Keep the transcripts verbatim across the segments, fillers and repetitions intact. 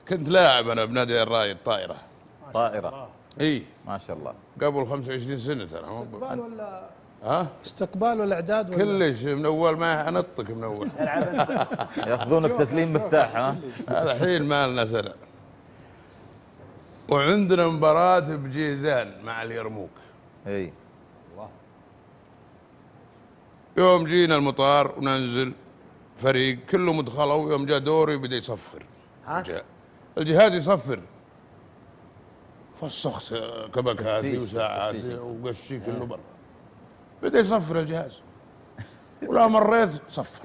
كنت لاعب انا بنادي الراي الطائره. طائره؟ اي ما شاء الله. قبل خمسة وعشرين سنه ترى. استقبال ولا ها؟ استقبال ولا اعداد ولا كلش من اول ما انطق من اول. ياخذونك تسليم مفتاح ها؟ هذا الحين ما لنا سنه. وعندنا مباراه بجيزان مع اليرموك. اي يوم جينا المطار وننزل فريق كلهم دخلوا، يوم جاء دوري بدا يصفر. جاء الجهاز يصفر، فسخت كبكاتي وساعاتي وقشي كله برا. بدا يصفر الجهاز ولا مريت صفر.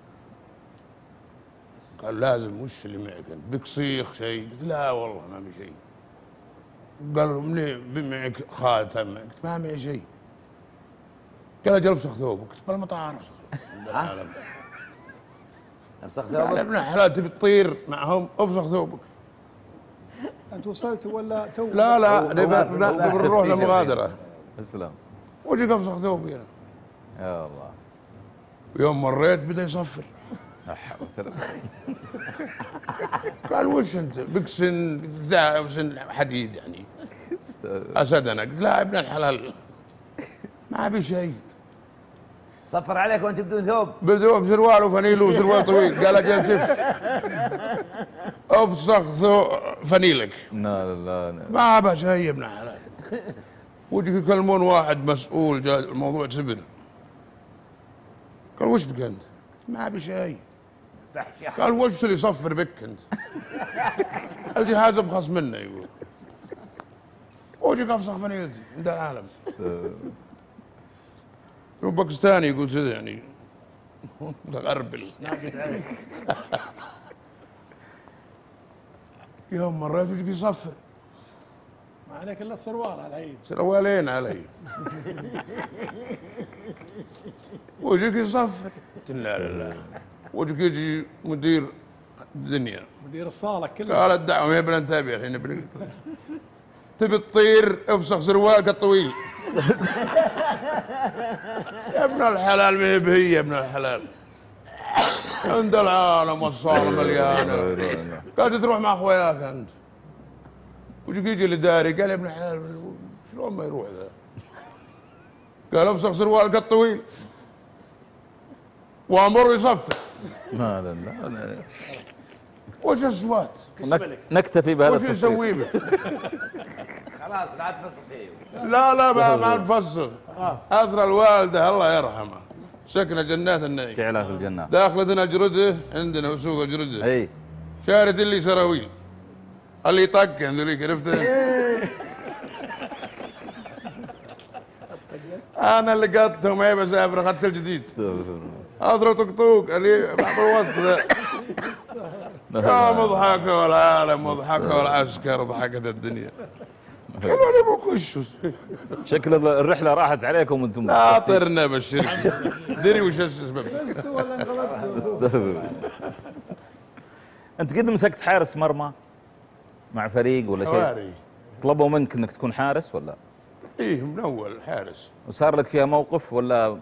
قال لازم وش اللي معك انت؟ بك صيخ شيء؟ قلت لا والله ما بي شيء. قال منين معك خاتم؟ قلت ما معي شيء. قال اجل افسخ ثوبك. قلت بالمطار افسخ ثوبك. افسخ ثوبك؟ قال ابن الحلال تبي تطير معهم افسخ ثوبك. انت وصلت ولا تو؟ لا لا نبي نروح للمغادره. اسلم. وجيك افسخ ثوبي انا. يا الله. ويوم مريت بدا يصفر. قال وش انت؟ بك سن ذا سن حديد يعني. اسد انا. قلت لا ابن الحلال ما ابي شيء. صفر عليك وانت بدون ثوب؟ بدون بسروال وفنيل وسروال طويل. قال اجل تف افسخ فنيلك. لا لا لا ما ابى شيء يا ابن الحلال. وجيك يكلمون واحد مسؤول جاء الموضوع سبر. قال وش بك انت؟ ما ابي شيء. قال وش اللي يصفر بك انت؟ الجهاز ابخص منه يقول. وجيك افسخ فنيلتي من ده العالم. هو باكستاني يقول كذا يعني متغربل. يوم مريت وجيك يصفر. ما عليك الا السروال على العيد. سروالين علي. وجيك يصفر. قلت لا لا لا. وجيك يجي مدير الدنيا مدير الصاله كلها. قال الدعوه يا ابن انتبه الحين نبي تبي تطير افسخ سروالك الطويل. يا ابن الحلال ما هي بهي يا ابن الحلال. عند العالم والصاله مليانه. قال تروح مع اخوياك انت. وجيك يجي الاداري قال يا ابن الحلال شلون ما يروح ذا؟ قال افسخ سروالك الطويل وامر يصفر. لا لا لا. وش اصوات؟ نكتفي بهذا. وش نسوي به؟ خلاص لا تفسخ فيه. لا لا ما ما نفسخ. اثر الوالده الله يرحمها سكنه جنات النعيم. جعلها في الجنه. داخلتنا جرده عندنا سوق جرده. اي. شارد اللي سراويل. اللي يطقن ذوليك عرفته؟ انا اللي قدتهم اي بسافر اخذت الجديد. اثر طقطوق اللي بالوسط ذا. يا مضحكه والعالم مضحكه والعسكر ضحكت الدنيا. قالوا انا ابوك وش شكل الرحله راحت عليكم انتم. لا طرنا بالشركه. دري وش السبب؟ فزتوا ولا انغلبتوا؟ انت قد مسكت حارس مرمى مع فريق ولا شيء؟ حواري. طلبوا منك انك تكون حارس ولا؟ ايه من اول حارس. وصار لك فيها موقف ولا؟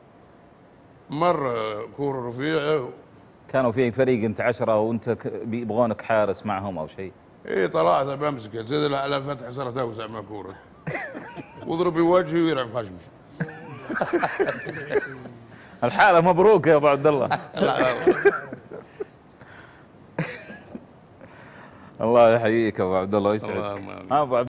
مره كوره رفيعه. كانوا في فريق انت عشرة وانت يبغونك حارس معهم او شيء؟ ايه طلعت بمسكه زي على فتح صارت اوسع من الكوره. واضرب بوجهي ويرعف خشمي. الحالة مبروك يا ابو عبد الله. الله يحييك يا ابو عبد الله ويسعدك. ابو